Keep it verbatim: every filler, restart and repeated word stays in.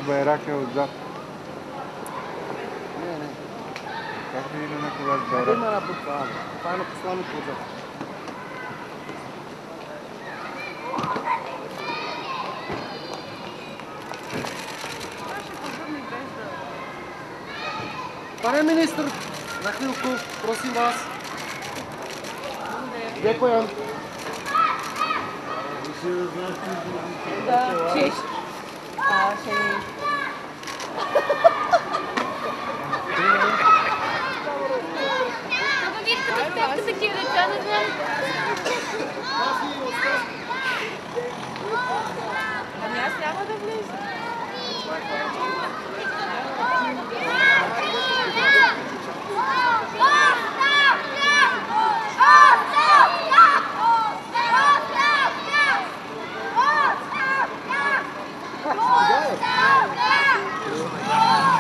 байрака отзад. Не, не. Как да има някой ваш Къде байрак? има една буква? Това е на посланик отзад. Пане министр, на хвилку, просим вас. Дякуем. Да, честь. А, ще ни... Kako vi като сте такива деца, не знам. Ами аз няма да влизам. Стига е.